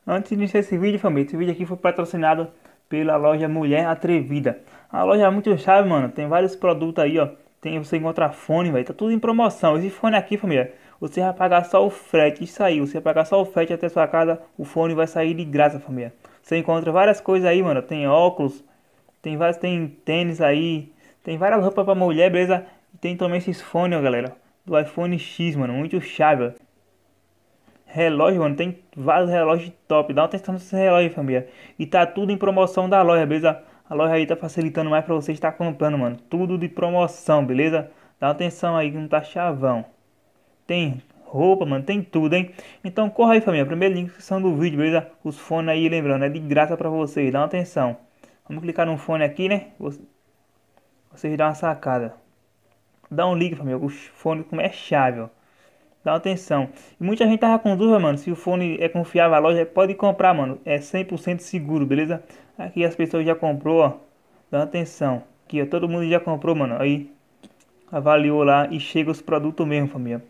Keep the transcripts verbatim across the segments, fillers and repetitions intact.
Antes de iniciar esse vídeo, família, esse vídeo aqui foi patrocinado pela loja Mulher Atrevida. A loja é muito chave, mano. Tem vários produtos aí, ó. Tem, você encontra fone, velho. Tá tudo em promoção. Esse fone aqui, família, você vai pagar só o frete. Isso aí, você vai pagar só o frete até sua casa. O fone vai sair de graça, família. Você encontra várias coisas aí, mano. Tem óculos, tem vários, tem tênis aí. Tem várias roupas pra mulher, beleza? E tem também esses fones, ó, galera. Do iPhone X, mano. Muito chave, ó. Relógio, mano, tem vários relógios top. Dá uma atenção nesse relógio, família. E tá tudo em promoção da loja, beleza? A loja aí tá facilitando mais pra você estar comprando, mano. Tudo de promoção, beleza? Dá uma atenção aí que não tá chavão. Tem roupa, mano, tem tudo, hein? Então corra aí, família. Primeiro link na descrição do vídeo, beleza? Os fones aí, lembrando, é de graça pra vocês. Dá uma atenção. Vamos clicar no fone aqui, né? Vocês dão uma sacada. Dá um ligue, família. O fone como é chave, ó. Dá atenção. E muita gente tava com dúvida, mano, se o fone é confiável, a loja pode comprar, mano. É cem por cento seguro, beleza? Aqui as pessoas já comprou, ó. Dá atenção. Aqui, ó, todo mundo já comprou, mano. Aí, avaliou lá e chega os produtos mesmo, família.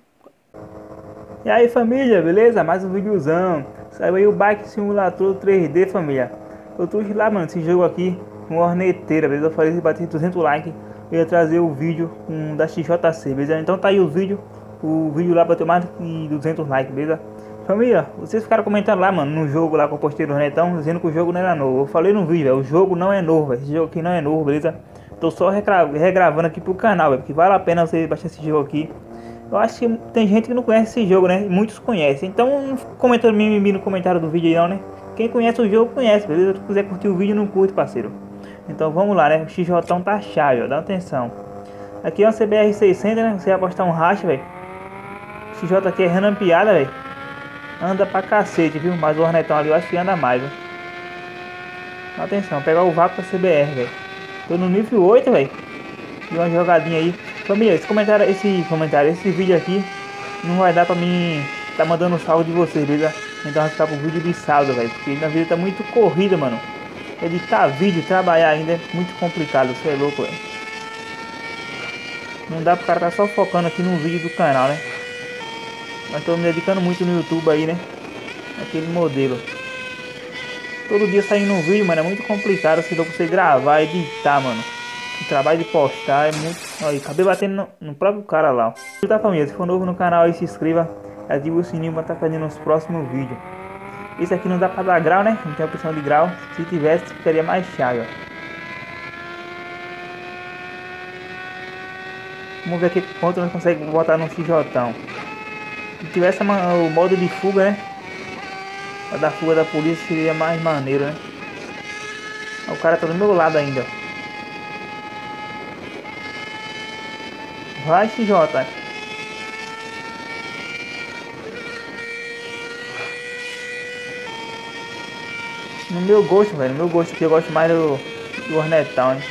E aí, família, beleza? Mais um videozão. Saiu aí o Bike Simulator três D, família. Eu trouxe lá, mano, esse jogo aqui com horneteira, beleza? Eu falei que bater duzentos likes, eu ia trazer o vídeo um, da X J C, beleza? Então tá aí o vídeo. O vídeo lá bateu mais de duzentos likes, beleza? Família, vocês ficaram comentando lá, mano, no jogo lá que eu postei no Netão, dizendo que o jogo não era novo. Eu falei no vídeo, véio, o jogo não é novo, véio. Esse jogo aqui não é novo, beleza? Tô só regravando aqui pro canal, véio, porque vale a pena você baixar esse jogo aqui. Eu acho que tem gente que não conhece esse jogo, né? Muitos conhecem. Então não comenta mimimi no comentário do vídeo aí não, né? Quem conhece o jogo, conhece, beleza? Se quiser curtir o vídeo, não curte, parceiro. Então vamos lá, né? O X J tá chave, ó, dá atenção. Aqui é uma C B R seiscentos, né? Você vai postar um racha, velho. X J aqui é renampiada, velho. Anda pra cacete, viu? Mas o Hornetão ali eu acho que anda mais, viu? Atenção, pegar o vácuo da C B R, velho. Tô no nível oito, velho. Deu uma jogadinha aí. Família, esse comentário, esse comentário, esse vídeo aqui não vai dar pra mim tá mandando o saldo de vocês, beleza? Então vai ficar pro vídeo de saldo, velho. Porque na vida tá muito corrida, mano. Editar vídeo, trabalhar ainda é muito complicado, você é louco, velho. Não dá pro cara tá só focando aqui no vídeo do canal, né? Mas tô me dedicando muito no YouTube aí, né? Aquele modelo. Todo dia saindo um vídeo, mano, é muito complicado se você gravar, editar, mano. O trabalho de postar é muito... Olha, acabei batendo no, no próprio cara lá, ó. Tá, família? Se for novo no canal aí, se inscreva. Ative o sininho pra estar fazendo os próximos vídeos. Esse aqui não dá pra dar grau, né? Não tem opção de grau. Se tivesse, ficaria mais chave, ó. Vamos ver aqui quanto nós conseguimos botar no X J. Se tivesse o modo de fuga, né? A da fuga da polícia seria mais maneiro, né? O cara tá do meu lado ainda. Vai, X J. No meu gosto, velho. No meu gosto aqui eu gosto mais do, do Hornetão, hein?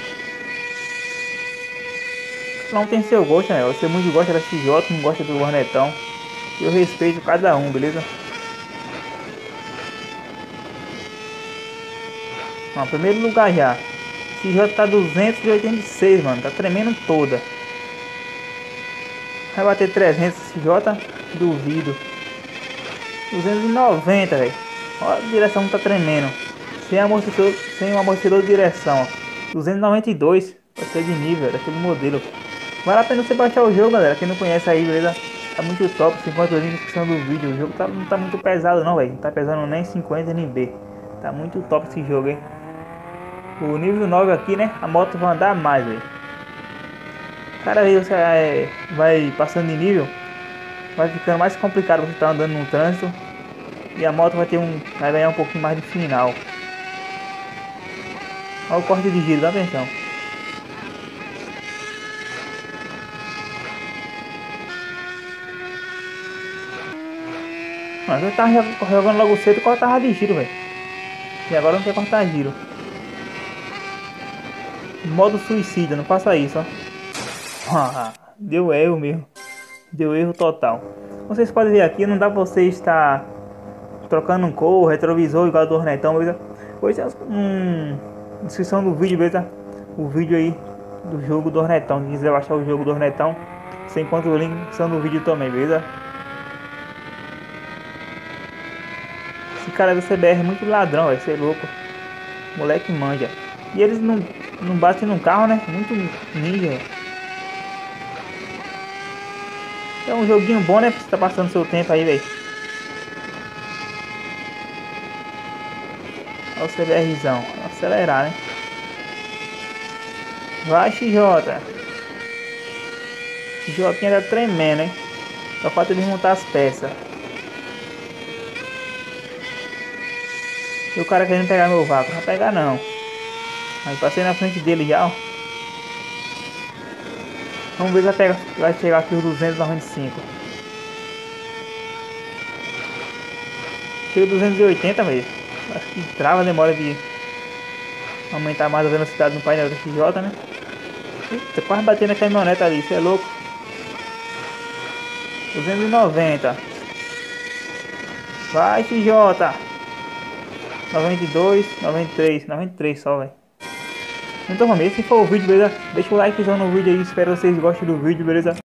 Não tem seu gosto, né? Você muito gosta da X J, não gosta do Hornetão. Eu respeito cada um, beleza? Ó, primeiro lugar já. X J tá duzentos e oitenta e seis, mano. Tá tremendo toda. Vai bater trezentos X J? Duvido. duzentos e noventa, velho. Olha a direção tá tremendo. Sem amortecedor, sem um amortecedor de direção, ó. duzentos e noventa e dois. Vai ser de nível, daquele modelo. Vale a pena você baixar o jogo, galera. Quem não conhece aí, beleza? Tá muito top, cinquenta links na descrição do vídeo. O jogo tá, não tá muito pesado não, velho. Não tá pesando nem cinquenta N B. Tá muito top esse jogo, hein? O nível nove aqui, né? A moto vai andar mais, velho. Cada vez você é, vai passando de nível, vai ficando mais complicado você tá andando no trânsito. E a moto vai ter um. Vai ganhar um pouquinho mais de final. Olha o corte de giro, dá atenção. Mas eu tava jogando logo cedo e cortava de giro, velho. E agora não quer cortar giro. Modo suicida, não faça isso, ó. Deu erro mesmo. Deu erro total. Vocês podem ver aqui, não dá pra você estar trocando um cor, retrovisor igual do Hornetão, beleza? Pois é, hum, descrição do vídeo, beleza? O vídeo aí do jogo do Hornetão. Se quiser baixar o jogo do Hornetão, você encontra o link na descrição do vídeo também, beleza? cara do C B R é muito ladrão, vai ser louco. Moleque manja. E eles não, não batem num carro, né? Muito ninja, velho. É um joguinho bom, né? Pra você tá passando seu tempo aí, velho. Olha o CBRzão. Acelerar, né? Vai, X J. X J tá tremendo, hein? Só falta ele montar as peças. E o cara querendo pegar meu vácuo. Não vai pegar não. Aí passei na frente dele já, ó. Vamos ver se vai, pegar, vai chegar aqui os duzentos e noventa e cinco. Chega duzentos e oitenta, velho. Acho que trava, demora de aumentar mais a velocidade no painel do X J, né? Eita, quase batendo na caminhonete ali, isso é louco. duzentos e noventa. Vai, X J. noventa e dois, noventa e três, noventa e três só, velho. Então vamos ver, se for o vídeo, beleza? Deixa o likezão no vídeo aí, espero que vocês gostem do vídeo, beleza?